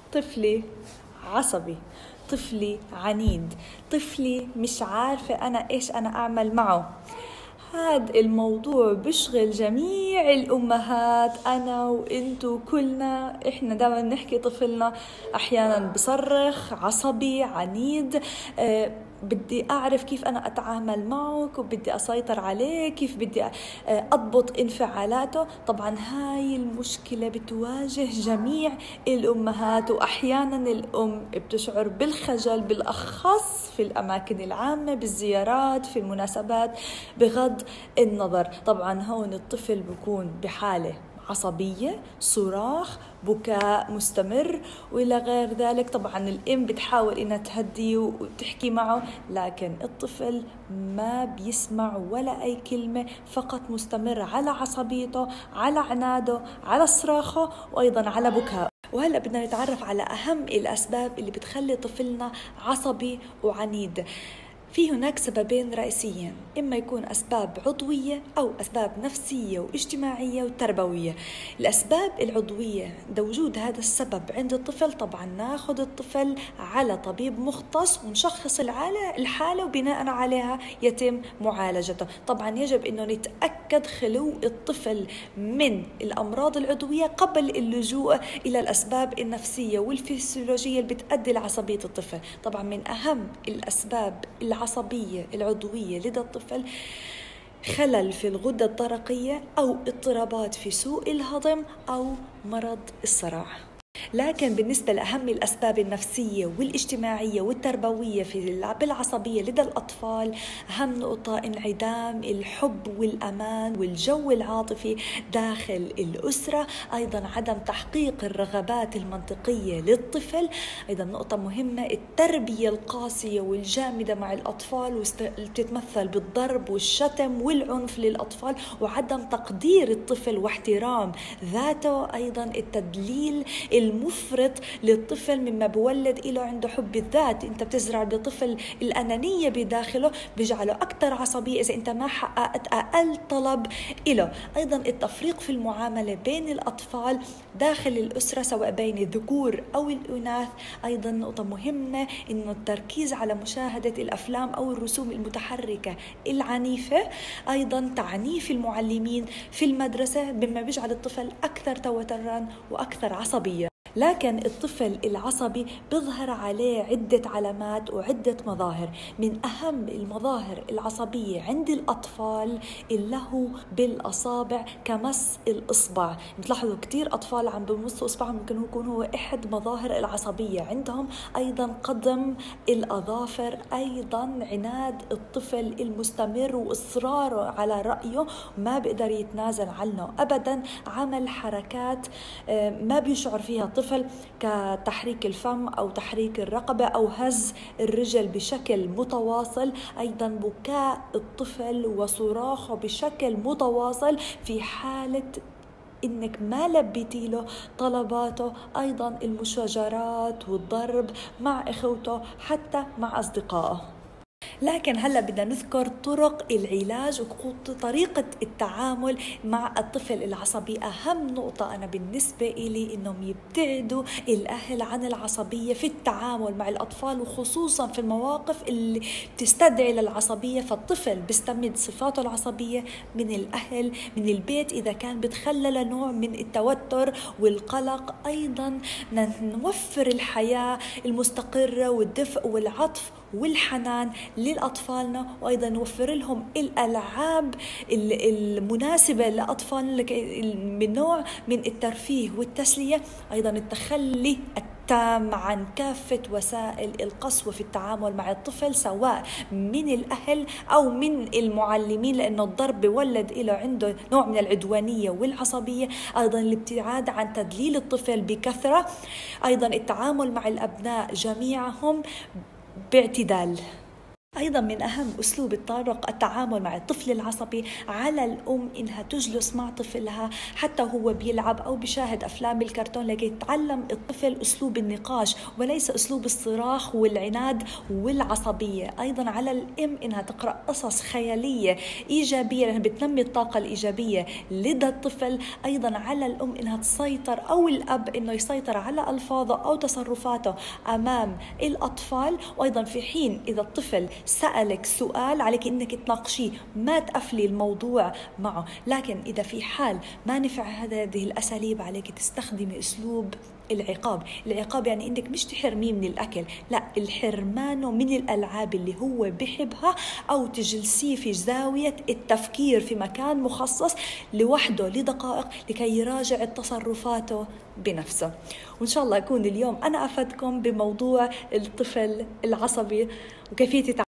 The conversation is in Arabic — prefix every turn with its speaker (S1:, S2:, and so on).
S1: طفلي عصبي، طفلي عنيد، طفلي مش عارفة أنا إيش أنا أعمل معه. هاد الموضوع بيشغل جميع الأمهات، أنا وإنتو كلنا. إحنا دائما نحكي طفلنا أحيانا بصرخ، عصبي، عنيد، بدي أعرف كيف أنا أتعامل معه، وبدي أسيطر عليه، كيف بدي أضبط انفعالاته. طبعا هاي المشكلة بتواجه جميع الأمهات، وأحيانا الأم بتشعر بالخجل، بالأخص في الأماكن العامة، بالزيارات، في المناسبات. بغض النظر طبعا هون الطفل بيكون بحالة عصبية، صراخ، بكاء مستمر وإلى غير ذلك. طبعا الأم بتحاول إنها تهديه وتحكي معه، لكن الطفل ما بيسمع ولا أي كلمة، فقط مستمر على عصبيته، على عناده، على صراخه، وأيضا على بكاء. وهلأ بدنا نتعرف على أهم الأسباب اللي بتخلي طفلنا عصبي وعنيد. في هناك سببين رئيسيين، إما يكون أسباب عضوية أو أسباب نفسية واجتماعية وتربوية. الأسباب العضوية، ده وجود هذا السبب عند الطفل طبعا ناخذ الطفل على طبيب مختص ونشخص الحالة، وبناء عليها يتم معالجته. طبعا يجب أنه نتأكد خلو الطفل من الأمراض العضوية قبل اللجوء إلى الأسباب النفسية والفسيولوجية اللي بتؤدي لعصبية الطفل. طبعا من أهم الأسباب العصبية العضوية لدى الطفل خلل في الغدة الدرقية، أو اضطرابات في سوء الهضم، أو مرض الصرع. لكن بالنسبة لأهم الأسباب النفسية والاجتماعية والتربوية بالعصبية لدى الأطفال، أهم نقطة انعدام الحب والأمان والجو العاطفي داخل الأسرة، أيضا عدم تحقيق الرغبات المنطقية للطفل. أيضا نقطة مهمة التربية القاسية والجامدة مع الأطفال، وتتمثل بالضرب والشتم والعنف للأطفال، وعدم تقدير الطفل واحترام ذاته. أيضا التدليل المفرط للطفل مما بولد له عنده حب الذات. انت بتزرع بطفل الأنانية بداخله، بيجعله أكثر عصبية إذا انت ما حققت أقل طلب له. أيضا التفريق في المعاملة بين الأطفال داخل الأسرة، سواء بين الذكور أو الإناث. أيضا نقطة مهمة إنه التركيز على مشاهدة الأفلام أو الرسوم المتحركة العنيفة. أيضا تعنيف المعلمين في المدرسة مما بيجعل الطفل أكثر توترا وأكثر عصبية. لكن الطفل العصبي بيظهر عليه عدة علامات وعدة مظاهر. من أهم المظاهر العصبية عند الأطفال اللهو بالأصابع كمس الإصبع. بتلاحظوا كتير أطفال عم بمسوا إصبعهم، ممكن يكون هو أحد مظاهر العصبية عندهم. أيضا قدم الأظافر، أيضا عناد الطفل المستمر وإصراره على رأيه، ما بيقدر يتنازل عنه أبدا. عمل حركات ما بيشعر فيها الطفل كتحريك الفم أو تحريك الرقبة أو هز الرجل بشكل متواصل. أيضا بكاء الطفل وصراخه بشكل متواصل في حالة إنك ما لبيتي له طلباته. أيضا المشاجرات والضرب مع إخوته، حتى مع أصدقائه. لكن هلأ بدنا نذكر طرق العلاج وطريقة التعامل مع الطفل العصبي. أهم نقطة أنا بالنسبة إلي إنهم يبتعدوا الأهل عن العصبية في التعامل مع الأطفال، وخصوصا في المواقف اللي تستدعي للعصبية. فالطفل بيستمد صفاته العصبية من الأهل، من البيت، إذا كان بتخلل نوع من التوتر والقلق. أيضا نوفر الحياة المستقرة والدفء والعطف والحنان لأطفالنا، وأيضا نوفر لهم الألعاب المناسبة لأطفالنا من نوع من الترفيه والتسلية. أيضا التخلي التام عن كافة وسائل القسوة في التعامل مع الطفل، سواء من الأهل أو من المعلمين، لأنه الضرب بيولد له عنده نوع من العدوانية والعصبية. أيضا الابتعاد عن تدليل الطفل بكثرة. أيضا التعامل مع الأبناء جميعهم باعتدال. أيضا من أهم أسلوب الطارق التعامل مع الطفل العصبي. على الأم إنها تجلس مع طفلها حتى هو بيلعب أو بيشاهد أفلام بالكرتون لكي يتعلم الطفل أسلوب النقاش وليس أسلوب الصراخ والعناد والعصبية. أيضا على الأم إنها تقرأ قصص خيالية إيجابية لأنها بتنمي الطاقة الإيجابية لدى الطفل. أيضا على الأم إنها تسيطر أو الأب إنه يسيطر على ألفاظه أو تصرفاته أمام الأطفال. وأيضا في حين إذا الطفل سألك سؤال عليك إنك تناقشيه، ما تقفلي الموضوع معه. لكن إذا في حال ما نفع هذه الأساليب عليك تستخدمي أسلوب العقاب. العقاب يعني إنك مش تحرميه من الأكل، لا، الحرمانه من الألعاب اللي هو بحبها، أو تجلسيه في زاوية التفكير في مكان مخصص لوحده لدقائق لكي يراجع تصرفاته بنفسه. وإن شاء الله أكون اليوم أنا أفدكم بموضوع الطفل العصبي وكيفية